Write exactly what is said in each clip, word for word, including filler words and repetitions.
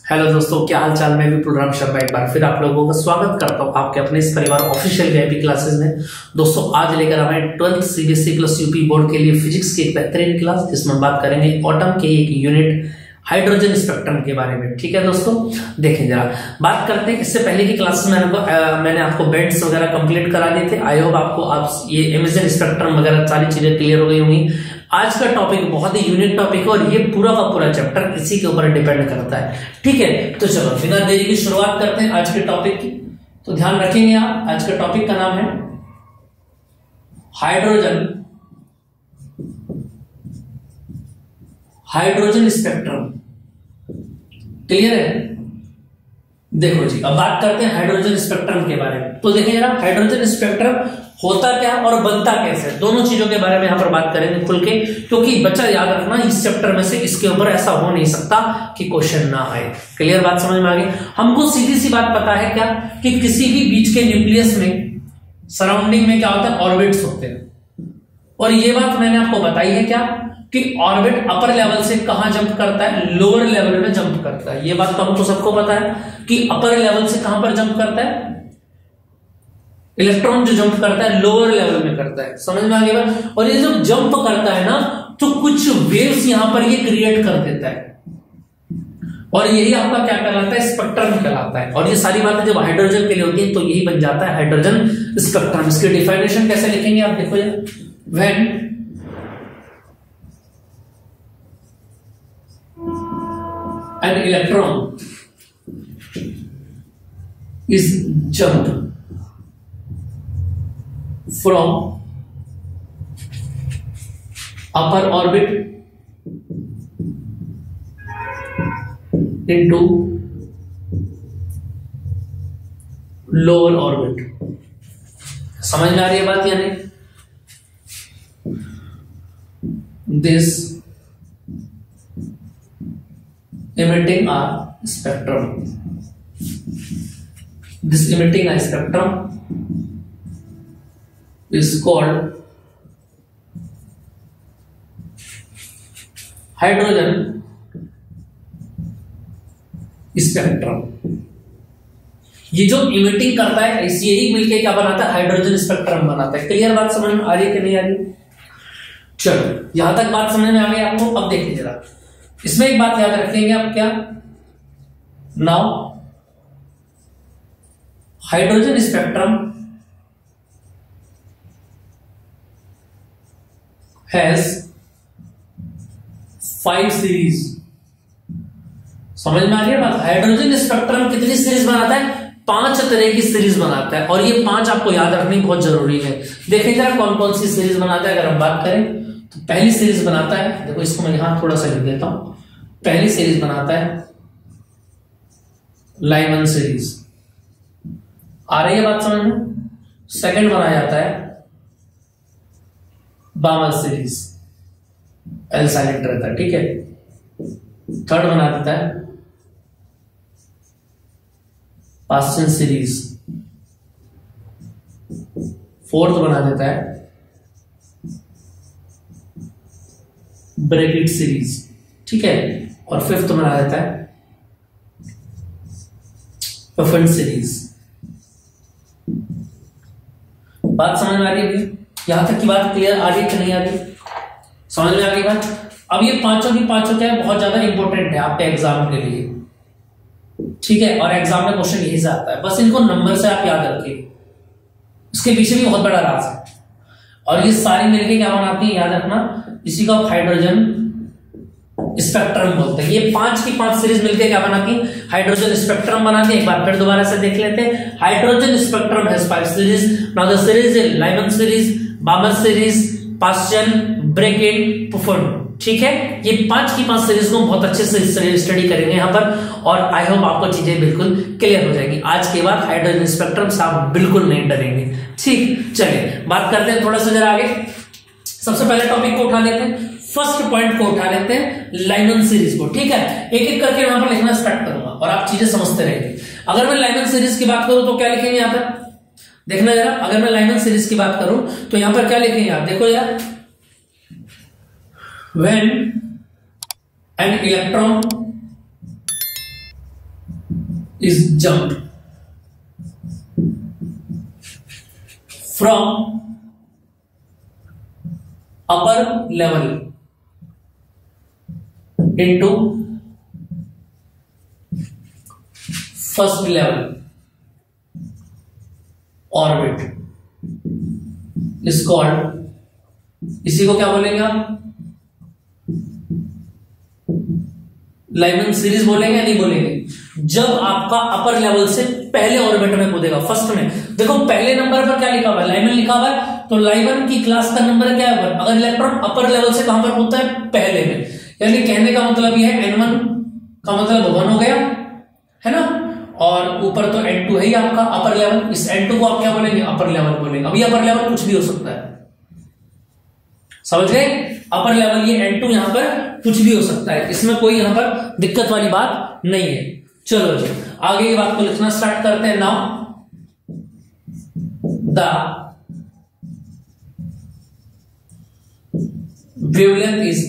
Hello दोस्तों, क्या हाल चाल। मैं भी प्रोग्राम शर्मा एक बार फिर आप लोगों का स्वागत करता हूं आपके अपने इस परिवार ऑफिशियल वीआईपी क्लासेस में। दोस्तों आज लेकर हमें twelfth CBSE plus UP board के लिए फिजिक्स की एक बेहतरीन क्लास, जिसमें बात करेंगे एटॉम के एक यूनिट हाइड्रोजन स्पेक्ट्रम के बारे में। ठीक है दोस्तों, देखें जरा बात करते हैं। इससे पहले की क्लास में मैंने, मैंने आपको बैंड्स वगैरह कंप्लीट करा दिए थे। आई होप आपको आप ये इमेजिन स्पेक्ट्रम वगैरह सारी चीजें क्लियर हो गई होंगी। आज का टॉपिक बहुत ही यूनिक टॉपिक है और ये पूरा का पूरा चैप्टर इसी के ऊपर डिपेंड करता है। ठीक है, तो चलो बिना देरी की शुरुआत करते हैं आज के टॉपिक की। तो ध्यान रखेंगे आप, आज के टॉपिक का नाम है हाइड्रोजन हाइड्रोजन स्पेक्ट्रम। क्लियर है? देखो जी, अब बात करते हैं हाइड्रोजन स्पेक्ट्रम के बारे में। तो देखिए जरा, हाइड्रोजन स्पेक्ट्रम होता क्या और बनता कैसे, दोनों चीजों के बारे में यहां पर बात करेंगे खुल के, क्योंकि बच्चा याद रखना इस चैप्टर में से इसके ऊपर ऐसा हो नहीं सकता कि क्वेश्चन ना आए। क्लियर बात समझ में आ गई? हमको सीधी सी बात पता है क्या कि किसी भी बीच के न्यूक्लियस में सराउंडिंग में क्या होता है, ऑर्बिट्स होते हैं। और ये बात मैंने आपको बताई है क्या कि ऑर्बिट अपर लेवल से कहां जंप करता है, लोअर लेवल में जंप करता है। ये बात तो हमको सबको पता है कि अपर लेवल से कहां पर जंप करता है, इलेक्ट्रॉन जो जंप करता है लोअर लेवल में करता है। समझ में आ गई बात? और ये जब जंप करता है ना तो कुछ वेव्स यहां पर ये क्रिएट कर देता है और यही आपका क्या कहलाता है, स्पेक्ट्रम कहलाता है। और ये सारी बातें जब हाइड्रोजन के लिए होती है तो यही बन जाता है हाइड्रोजन स्पेक्ट्रम। इसकी डिफिनेशन कैसे लिखेंगे आप देखो यार, when an electron is jumped from upper orbit into lower orbit। समझ में आ रही है बात? यानी this emitting a spectrum, this emitting a spectrum is called hydrogen spectrum। ये जो इमिटिंग करता है इस यही मिलके क्या बनाता है, हाइड्रोजन स्पेक्ट्रम बनाता है। क्लियर बात समझ में आ रही है कि नहीं आ रही? चलो यहां तक बात समझ में आ गई आपको। अब देखिए जरा, इसमें एक बात याद रखेंगे आप, क्या now hydrogen spectrum has five series. समझ में आ रही है बात? हाइड्रोजन स्पेक्ट्रम कितनी सीरीज बनाता है? पांच तरह की सीरीज बनाता है और ये पांच आपको याद रखनी बहुत जरूरी है। देखिए जरा कौन कौन सी सीरीज बनाता है। अगर हम बात करें तो पहली सीरीज बनाता है, देखो इसको मैं यहां थोड़ा सा लिख देता हूं। पहली सीरीज बनाता है लाइमन सीरीज। आ रही है बात समझ में? सेकंड बनाया जाता है बामर सीरीज, एल साइलेंट रहता है। ठीक है। थर्ड बना देता है पास्चन सीरीज। फोर्थ बना देता है ब्रैकेट सीरीज। ठीक है। और फिफ्थ बना देता है पफन सीरीज। बात समझ में आ रही है? यहां तक की बात क्लियर आ रही है कि नहीं आ रही? समझ में आ गई बात? अब ये पांचों की पांचों क्या है, बहुत ज्यादा इंपॉर्टेंट है आपके एग्जाम के लिए। ठीक है। और एग्जाम में क्वेश्चन यही से आता है, बस इनको नंबर से आप याद रखिए। इसके पीछे भी बहुत बड़ा राज है और ये सारी मिलके क्या बनाती है, याद रखना, इसी को आप हाइड्रोजन स्पेक्ट्रम बोलते हैं। ये पांच की पांच सीरीज मिलकर क्या बनाती है, हाइड्रोजन स्पेक्ट्रम बनाती है। एक बार फिर दोबारा से देख लेते हैं। Hydrogen spectrum has five series. Now the series is Lyman series, Balmer series, Paschen, Brackett, Pfund. ठीक है। ये पांच की पांच सीरीज को बहुत अच्छे से स्टडी करेंगे यहां पर और आई होप आपको चीजें बिल्कुल क्लियर हो जाएंगी। आज के बाद हाइड्रोजन स्पेक्ट्रम से आप बिल्कुल नहीं डरेंगे। ठीक, चलिए बात करते हैं थोड़ा सा जरा आगे। सबसे पहले टॉपिक को उठा लेते हैं, फर्स्ट पॉइंट को उठा लेते हैं, लाइमन सीरीज को। ठीक है। एक एक करके यहां पर लिखना स्टार्ट करूंगा और आप चीजें समझते रहेंगे। अगर मैं लाइमन सीरीज की बात करूं तो क्या लिखेंगे यहां पर, देखना जरा। अगर मैं लाइमन सीरीज की बात करूं तो यहां पर क्या लिखेंगे आप, देखो यार, when an electron is jumped from upper level into first level orbit is called, इसी को क्या बोलेंगे आप, लाइमन सीरीज बोलेंगे या नहीं बोलेंगे? जब आपका अपर लेवल से पहले ऑर्बिट में कूदेगा, फर्स्ट में। देखो पहले नंबर पर क्या लिखा हुआ है, लाइमन लिखा हुआ है, तो लाइमन की क्लास का नंबर क्या है? अगर इलेक्ट्रॉन अपर लेवल से कहां पर कूदता है? पहले में। यानी कहने का मतलब यह है एन वन का मतलब वन हो गया, है ना, और ऊपर तो एन टू है ही आपका अपर लेवल। इस एन टू को आप क्या बोलेंगे? अपर लेवल बोलेंगे। अभी अपर लेवल कुछ भी हो सकता है, समझ गए? अपर लेवल ये एन टू यहां पर कुछ भी हो सकता है, इसमें कोई यहां पर दिक्कत वाली बात नहीं है। चलो जी आगे की बात को लिखना स्टार्ट करते हैं। Now the wavelength is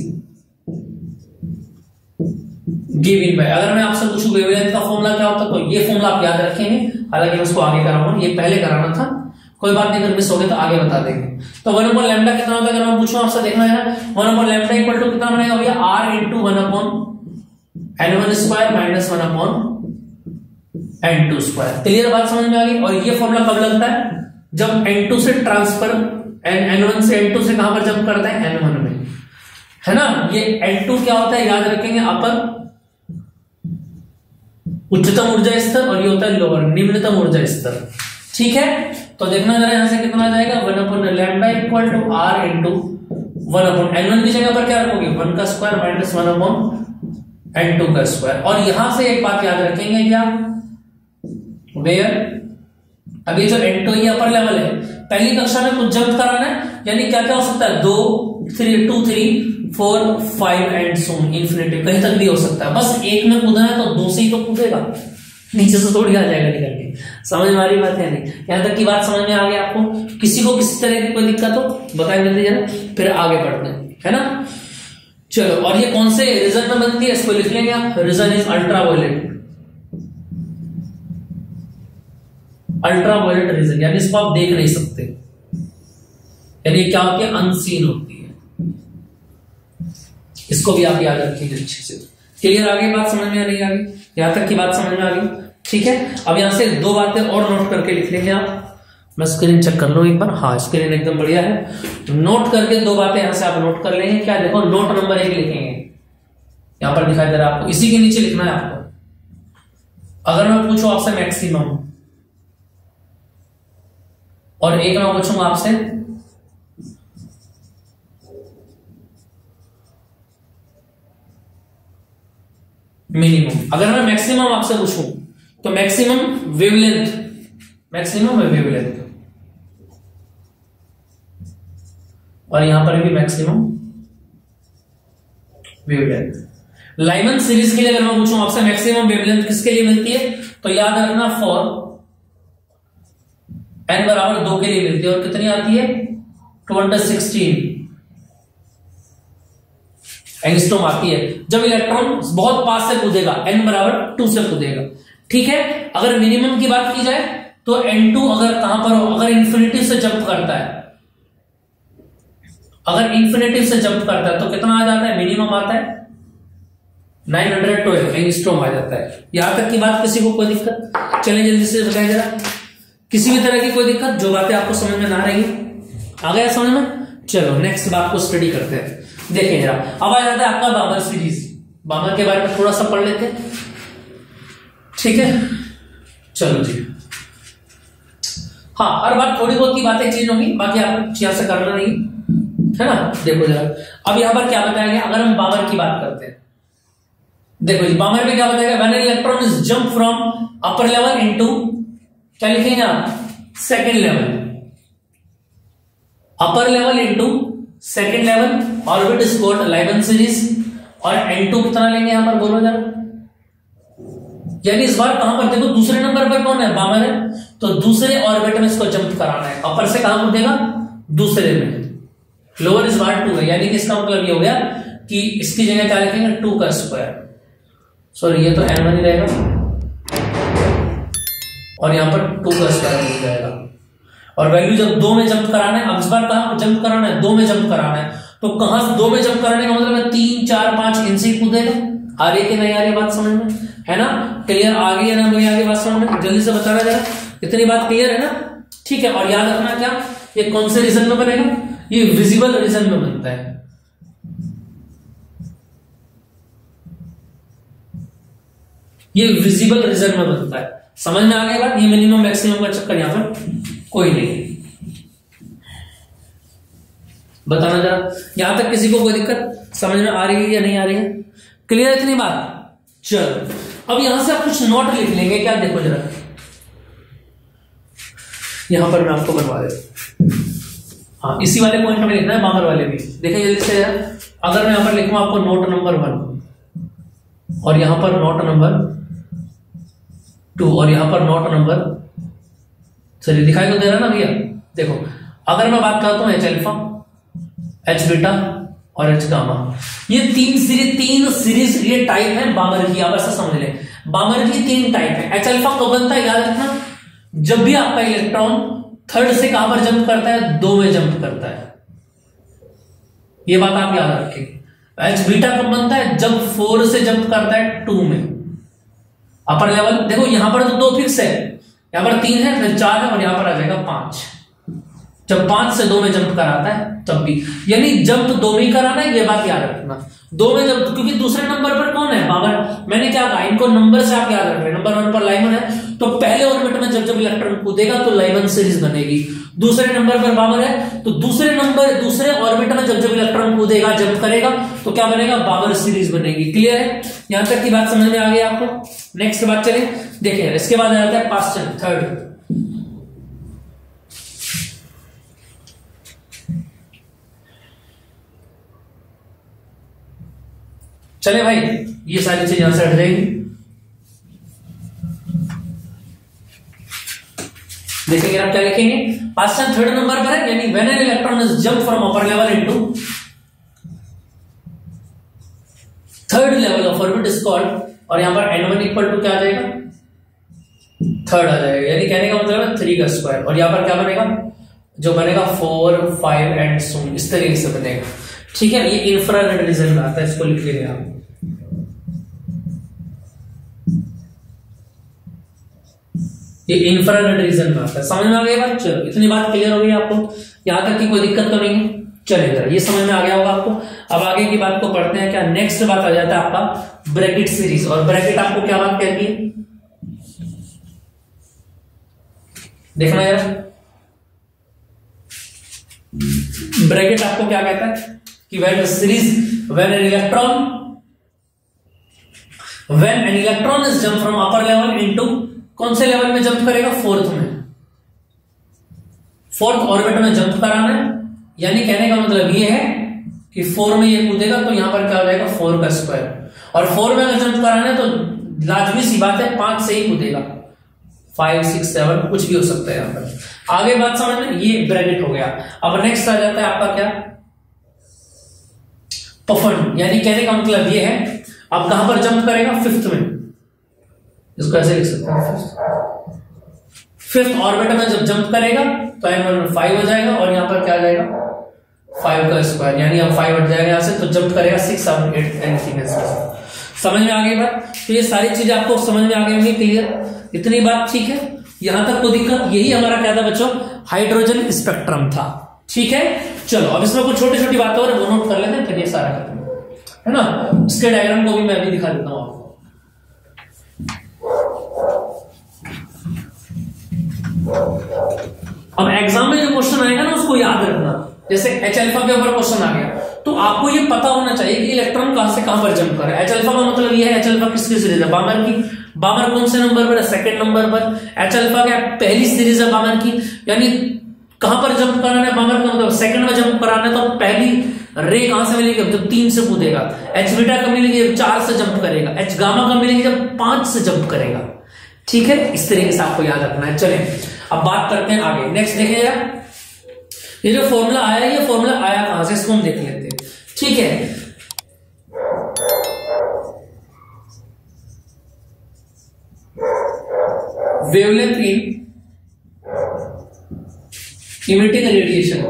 given by, अगर मैं आपसे पूछूं वेवलेंथ का फॉर्मूला क्या होता है, तो ये फॉर्मूला आप याद रखेंगे। हालांकि मैं उसको आगे कराऊंगा, ये पहले कराना था, कोई बात नहीं, अगर मिस हो गया तो आगे बता देंगे। तो वन अपॉन लैम्डा कितना होता है, अगर मैं पूछूं आपसे, देखना है one upon lambda equal to कितना बनेगा भैया? R into one upon n one square minus one upon n two square. Clear बात समझ में आ गई? और ये फॉर्मूला कब लगता है? जब एन टू से ट्रांसफर एन एन वन से एन टू से कहां पर जंप करता है? एन वन में, है ना। ये एन टू क्या होता है याद रखेंगे, अपर उच्चतम ऊर्जा स्तर, और ये होता है लोअर निम्नतम ऊर्जा स्तर। ठीक है, तो देखना जरा यहां से कितना आ जाएगा, one upon lambda equal to R into one upon n one की जगह पर क्या रखोगे? वन का square minus one upon n two का स्क्वायर। और यहां से एक बात याद रखेंगे क्या, वेयर अभी जो एन टू ये अपर लेवल है, पहली कक्षा में कुछ जंप कराना है, यानी क्या क्या हो सकता है? दो three two three four five and so on infinity, कहीं तक भी हो सकता है। बस एक में कूदना है तो दो से ही तो कूदेगा, नीचे से थोड़ी आ जाएगा निकल के। समझ में आ रही बात है नहीं? यहां तक की बात समझ में आ गई आपको? किसी को किसी तरह की कोई दिक्कत हो बताएं जल्दी जरा, फिर आगे बढ़ते हैं, है ना। चलो, और ये कौन से रीजन में बनती है इसको लिख लेंगे आप। Region is ultraviolet, ultraviolet region, यानी इसको आप देख नहीं सकते, यानी क्या होती है? अनसीन होती है। इसको भी आप याद रखिएगा अच्छे से। क्लियर? आगे बात समझ में आ रही है? आगे यहां तक की बात समझ में आ गई? ठीक है, अब यहां से दो बातें और नोट करके लिख लेंगे आप। मैं स्क्रीन चेक कर लूं एक बार, हाँ स्क्रीन एकदम बढ़िया है। नोट करके दो बातें यहां से आप नोट कर लेंगे। क्या? देखो नोट नंबर एक लिखेंगे, यहां पर दिखाई दे रहा है आपको, इसी के नीचे लिखना है आपको। अगर मैं पूछूं आपसे मैक्सिमम, और एक मैं पूछूंगा आपसे मिनिमम, अगर मैं मैक्सिमम आपसे पूछूं तो मैक्सिमम वेवलेंथ, मैक्सिमम है वेवलेंथ, और यहां पर भी मैक्सिमम वेवलेंथ। लाइमन सीरीज के लिए अगर मैं पूछूं आपसे मैक्सिमम वेवलेंथ किसके लिए मिलती है, तो याद रखना फॉर एन बराबर दो के लिए मिलती है, और कितनी आती है? टू अंडर सिक्सटीन एंगस्ट्रॉम आती है, जब इलेक्ट्रॉन बहुत पास से कूदेगा, एन बराबर टू से कूदेगा। ठीक है, अगर मिनिमम की बात की जाए तो एन टू अगर कहां पर हो, अगर इन्फिनिटी से जंप करता है, अगर इन्फिनिटी से जंप करता है तो कितना आ जाता है? मिनिमम आता है नाइन हंड्रेड ट्वेल्व एंगस्ट्रॉम आ जाता है। यहां तक की बात किसी को कोई दिक्कत? चलिए जल्दी से बताइए जरा, किसी भी तरह की कोई दिक्कत? जो बातें आपको समझ में ना रही, आ गया समझ में? चलो नेक्स्ट बात को स्टडी करते हैं। देखिए जरा, अब आ जाता है आपका बामर सीरीज। बामर के बारे में थोड़ा सा पढ़ लेते हैं, ठीक है। चलो जी, हाँ हर बार थोड़ी बहुत की बातें चेंज होंगी, बाकी आप यहां से करना नहीं, है ना। देखो जरा, अब यहां पर क्या बताया गया, अगर हम बामर की बात करते हैं, देखो जी बामर में क्या बताया गया, when electron is jump from upper level into, क्या लिखेंगे आप? Second level, upper level into second level, orbit is called Lyman series. और एन टू कितना लेंगे यहां पर, बोलो जरा। यानी इस बार कहां पर, देखो दूसरे नंबर पर कौन है? बामर है, तो दूसरे ऑर्बिट में इसको जंप कराना है। अपर से कहां उठेगा? दूसरे में। लोअर इस बार टू है, यानी कि इसका मतलब ये हो गया कि इसकी जगह क्या लिखेंगे? टू का स्क्वायर, सॉरी ये तो एन वन ही रहेगा, और यहाँ पर टू का स्क्वायर मिल जाएगा। और वैल्यू जब दो में जंप कराना है, अब इस बार कहाँ जंप कराना है, दो में जंप कराना है, तो कहां से दो में जंप कराने का मतलब है तीन चार पांच इनसे ही कूदेगा। आ रही है कि नहीं आ रही बात समझ में, है ना? क्लियर? आ गई है ना मुझे आगे बात समझ में? जल्दी से बताना जरा, इतनी बात क्लियर है ना? ठीक है। और याद रखना क्या, ये कौन से रीजन में बनेगा, ये विजिबल रीजन में बनता है। ये विजिबल रीजन में बनता है। समझ में आ गई बात? ये मिनिमम मैक्सिमम का चक्कर यहां पर कोई नहीं। बताना जरा, यहां तक किसी को कोई दिक्कत समझ में आ रही है या नहीं आ रही है? क्लियर इतनी बात? चलो अब यहां से आप कुछ नोट लिख लेंगे। क्या देखो जरा, यहां पर मैं आपको बनवा देता। हाँ, इसी वाले पॉइंट में लिखना है, बामर वाले भी देखें जल्दी से। अगर मैं यहां पर लिखूं आपको नोट नंबर वन और यहां पर नोट नंबर टू और यहां पर नोट नंबर, चलिए दिखाई तो दे रहा ना भैया? देखो अगर मैं बात करता हूं एच अल्फा, एच बीटा और एच गामा, ये तीन सीरीज तीन सीरीज ये टाइप है बामर की। आप ऐसा समझ लें, बामर की तीन टाइप है। एच अल्फा कब बनता है याद रखना, जब भी आपका इलेक्ट्रॉन थर्ड से कहां पर जंप करता है, दो में जंप करता है। ये बात आप याद रखेंगे। एच बीटा कब बनता है, जब फोर से जंप करता है टू में, अपर लेवल। देखो यहां पर तो दो फिक्स है, यहां पर तीन है, फिर चार है और यहां पर आ जाएगा पांच। जब पांच से दो में जंप कराता है तब भी, यानी जंप दो में ही कराना है, ये बात याद रखना। दो में जंप, क्योंकि दूसरे नंबर पर कौन है, बामर। मैंने क्या कहा, इनको नंबर से आप याद रख रहे हैं। नंबर वन पर लाइमन है, तो पहले ऑर्बिट में जब जब इलेक्ट्रॉन कूदेगा तो लाइमन सीरीज बनेगी। दूसरे नंबर पर बामर है, तो दूसरे नंबर दूसरे ऑर्बिट में जब जब इलेक्ट्रॉन कूदेगा जंप करेगा तो क्या बनेगा, बामर सीरीज बनेगी। क्लियर है? यहां तक की बात समझ में आ गई आपको? नेक्स्ट बात चले देखिए, इसके बाद आ जाता है क्वेश्चन थर्ड। चले भाई, ये सारी चीज यहां से हट जाएगी। देखेंगे आप क्या लिखेंगे, क्वेश्चन थर्ड नंबर पर है, यानी when an electron is jump from upper level into third level of orbit is called, और यहां पर एन वन इक्वल टू क्या आ जाएगा, थर्ड आ जाएगा। यानी कहने का मतलब है थ्री का स्क्वायर, और यहां पर क्या बनेगा, जो बनेगा फोर फाइव एंड सो इस तरीके से बनेगा। ठीक है, ये इंफ्रारेड रीजन में आता है, इसको लिख लीजिए आप। ये इंफ्रारेड रीजन में आता है। समझ में आ गया बात? चलो इतनी बात क्लियर हो गई आपको, यहां तक की कोई दिक्कत तो नहीं है? चलेगा, ये समझ में आ गया होगा आपको। अब आगे की बात को पढ़ते हैं। क्या नेक्स्ट बात आ जाता है आपका ब्रैकेट सीरीज, और ब्रैकेट आपको क्या बात कहती है, देखना यार। ब्रैकेट आपको क्या कहता है कि when series when an electron when an electron is jump from upper level into, कौन से लेवल में जंप करेगा, फोर्थ में, फोर्थ ऑर्बिट में जंप कराना है। यानी कहने का मतलब ये है कि फोर में ये कूदेगा तो यहां पर क्या हो जाएगा, फोर का स्क्वायर। और फोर में अगर जंप कराना है तो लाजमी सी बात है पांच से ही कूदेगा, फाइव सिक्स सेवन कुछ भी हो सकता है यहां पर। आगे बात समझ में, ये ब्रैकेट हो गया। अब नेक्स्ट आ जाता है आपका क्या, पफन। यानी कहने का मतलब ये है, अब कहां पर जंप करेगा, फिफ्थ में, इसको ऐसे लिख सकते हैं, फिफ्थ ऑर्बिट में जब जंप करेगा तो एन वन फाइव हो जाएगा, और यहां पर क्या आ जाएगा, फाइव का स्क्वायर। यानी अब फाइव हट जाएगा यहां से, तो जंप करेगा सिक्स सेवन एट एनीथिंग। समझ में आ गई बात? तो ये सारी चीजें आपको समझ में आ गई होंगी, क्लियर? इतनी बात ठीक है, यहां तक कोई दिक्कत? यही हमारा क्या था बच्चों, हाइड्रोजन स्पेक्ट्रम था। ठीक है, चलो अब इसमें कुछ छोटी छोटी बातें और वो नोट कर लेते हैं, फिर ये सारा खत्म है ना। इसके डायग्राम को भी मैं अभी दिखा देता हूं आपको। अब एग्जाम में जो क्वेश्चन आएगा ना उसको याद रखना। जैसे एच अल्फा के ऊपर क्वेश्चन आ गया तो आपको ये पता होना चाहिए कि इलेक्ट्रॉन कहां से कहां पर जंप कर रहा है। एच अल्फा का मतलब ये है, एच अल्फा किसकी सीरीज है, बामर की। बामर कौन से नंबर पर है, सेकंड नंबर पर। एच अल्फा क्या पहली सीरीज है बामर की, यानी कहां पर जंप कराना है, बामर का मतलब सेकंड में जंप कराना है, तो पहली रे कहां से मिलेगी, जब तीन से कूदेगा। एच बीटा कब मिलेगी, जब चार से जंप करेगा। एच गामा कब मिलेगी, जब पांच से जंप करेगा। ठीक है, इस तरीके से आपको याद रखना है। चलें अब बात करते हैं आगे। नेक्स्ट देखिए यार, ये जो फॉर्मूला आया, ये फॉर्मूला आया कहां से, इसको हम देख लेते हैं। ठीक है, वेवलेंथ इन इमिटिंग रेडिएशन,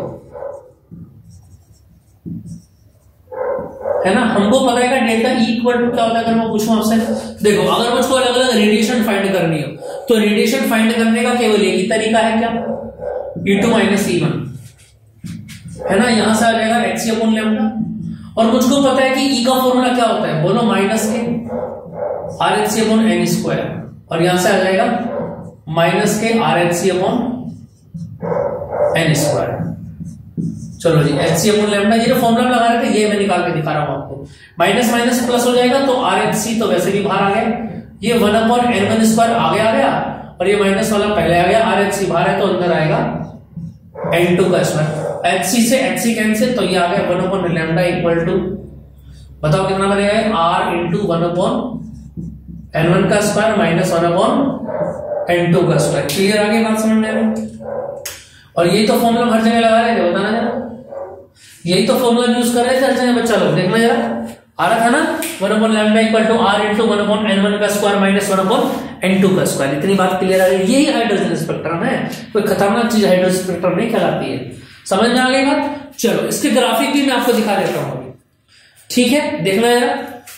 है ना। हमको पता है डेल्टा ई इक्वल टू क्या होता है। अगर मैं पूछूं आपसे, देखो अगर मुझको अलग अलग रेडिएशन फाइंड करनी हो तो रेडिएशन फाइंड करने का केवल एक ही तरीका है, क्या, E two minus E one, है ना। यहां से आ जाएगा एच सी अपॉन लैम्डा, और मुझको पता है कि ई का फॉर्मूला क्या होता है, बोलो माइनस के R H C upon n square, और यहां से आ जाएगा माइनस के R H C upon n square. चलो जी, एच सी अपॉन लैम्डा, ये जो फॉर्मूला लगा रहे थे ये मैं निकाल के दिखा रहा हूं आपको। माइनस माइनस प्लस हो जाएगा तो आर एच सी तो वैसे भी बाहर आ गया, ये one upon n one square आगे आ गया, और ये माइनस वाला पहले आ गया, आर एच सी बाहर है तो अंदर आएगा एन टू का स्क्वायर। एच सी से एच सी कैंसिल, तो ये आ गया one upon lambda equal to, बताओ कितना बनेगा, R into one upon n one का square minus one upon n two का स्क्वायर। क्लियर आ गई बात समझने में। और यही तो फॉर्मूला हर जगह लगा रहे थे, बताना जरा, यही तो फॉर्मूला यूज कर रहे थे हर जगह बच्चा लोग, देखना जरा, आ रहा था ना, one upon lambda equal to R into one upon n one का square minus one upon n two का स्क्वायर। इतनी बात क्लियर आ गई। यही हाइड्रोजन स्पेक्ट्रम है, कोई खतरनाक चीज हाइड्रोजन स्पेक्ट्रम नहीं कहलाती है। समझ में आ गई बात। चलो इसके ग्राफिक भी मैं आपको दिखा देता हूं, ठीक है, देखना जरा।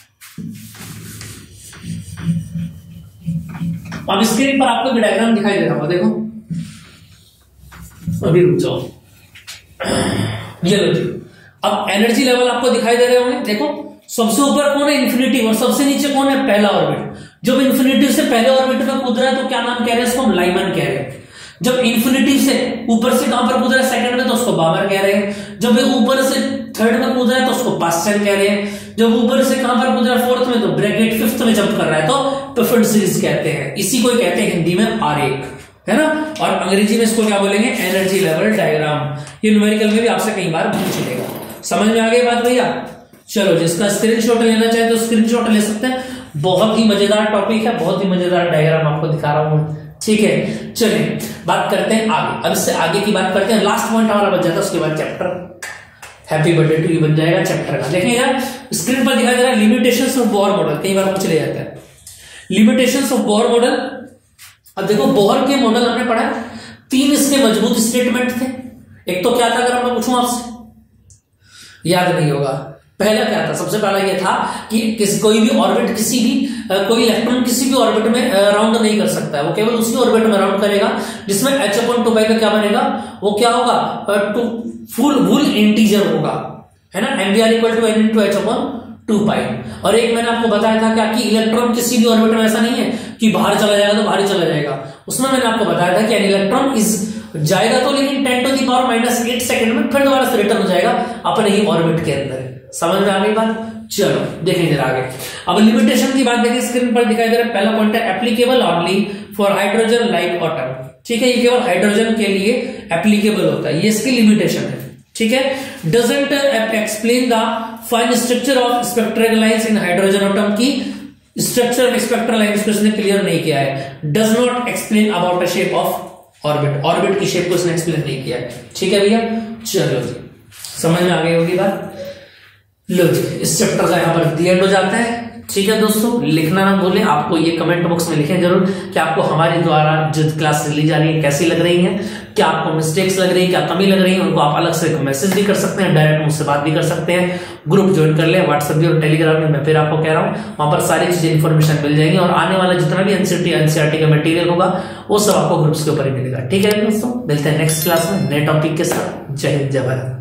अब स्क्रीन पर आपको डायग्राम दिखाई दे रहा होगा, देखो, अभी रुक जाओ, ये लो जी। अब एनर्जी लेवल आपको दिखाई दे रहे होंगे, देखो सबसे ऊपर कौन है, इन्फिनिटी, और सबसे नीचे कौन है, पहला ऑर्बिट। जब इन्फिनिटी से पहले ऑर्बिट में कूद रहा है तो क्या नाम कह रहे हैं इसको, हम लाइमन कह रहे हैं। जब इन्फिनिटी से ऊपर से कहां पर कूद रहा है, सेकंड में, तो उसको बाबर कह रहे हैं। जब ये ऊपर से थर्ड में कूद रहा है तो उसको पास्चन कह रहे हैं। जब ऊपर से कहां पर कूद रहा है, फोर्थ में, तो ब्रैकेट फिफ्थ में जंप कर रहा है तो पिफिड सीरीज कहते हैं। इसी को कहते हैं हिंदी में आरेख, है ना। और अंग्रेजी में इसको क्या बोलेंगे, एनर्जी लेवल डायग्राम। ये न्यूमेरिकल में भी आपसे कई बार पूछ लेगा। समझ में आ गई बात भैया। चलो जिसका स्क्रीनशॉट लेना चाहे तो स्क्रीनशॉट ले सकते हैं। बहुत ही मजेदार टॉपिक है, बहुत ही मजेदार डायग्राम आपको दिखा रहा हूं, ठीक है। चलिए बात करते हैं आगे। अब इससे आगे की बात करते हैं, लास्ट पॉइंट हमारा बच जाता है, उसके बाद chapter happy birthday to you बन जाएगा चैप्टर का। देखिए यार स्क्रीन पर दिखाई दे रहा है लिमिटेशंस ऑफ बोर मॉडल, कई बार पूछ ले जाता है लिमिटेशंस ऑफ बोर मॉडल। अब देखो बोहर के मॉडल हमने पढ़ा, तीन इसके मजबूत स्टेटमेंट थे। एक तो क्या था, अगर मैं पूछूं आपसे, याद नहीं होगा, पहला क्या था, सबसे पहला यह था कि किस कोई भी ऑर्बिट, किसी भी कोई इलेक्ट्रॉन किसी भी ऑर्बिट में राउंड नहीं कर सकता है, वो केवल उसी ऑर्बिट में राउंड करेगा जिसमें h अपॉन टू पाई का क्या बनेगा, वो क्या होगा, टू फुल वुल इंटीजर होगा, है ना। M b r equal to n into h upon two pi. और एक मैंने आपको बताया था क्या कि इलेक्ट्रॉन किसी भी ऑर्बिट में ऐसा नहीं है कि बाहर चला जाएगा तो बाहर ही चला जाएगा। उसमें मैंने आपको बताया था कि इलेक्ट्रॉन इज जाएगा तो लेकिन ten to the power minus eight second में फिर दोबारा से रिटर्न हो जाएगा अपने ही ऑर्बिट के अंदर। समझ में आ गई बात। चलो देखेंगे जरा आगे। अब लिमिटेशन की बात देखिए, स्क्रीन पर दिखाई दे रहा है, पहला पॉइंट है applicable only for hydrogen like atom. ठीक है, ये केवल हाइड्रोजन के लिए एप्लीकेबल होता है, ये इसकी लिमिटेशन है। ठीक है, doesn't explain the fine structure of spectral lines in hydrogen atom की स्ट्रक्चर ऑफ स्पेक्ट्रल लाइंस को इसने क्लियर नहीं किया है। Does not explain about the shape of orbit, orbit की शेप को इसने एक्सप्लेन नहीं किया है। ठीक है भैया, चलो जी समझ में आ गई होगी बात। लो जी, इस चैप्टर का यहाँ पर दी एंड हो जाता है। ठीक है दोस्तों, लिखना ना भूलें, आपको ये कमेंट बॉक्स में लिखें जरूर कि आपको हमारे द्वारा जो क्लास ली जा रही है कैसी लग रही है, क्या आपको मिस्टेक्स लग रही है, क्या कमी लग रही है। उनको आप अलग से मैसेज भी कर सकते हैं, डायरेक्ट मुझसे बात भी कर सकते हैं, ग्रुप ज्वाइन कर ले व्हाट्सएप भी और टेलीग्राम में। मैं फिर आपको कह रहा हूँ वहां पर सारी चीजें इन्फॉर्मेशन मिल जाएंगी और आने वाला जितना भी एनसीटी एनसीईआरटी का मटेरियल होगा वो सब आपको ग्रुप्स के ऊपर ही मिलेगा। ठीक है दोस्तों, मिलते हैं नेक्स्ट क्लास में नए टॉपिक के साथ। जय हिंद, जय भारत।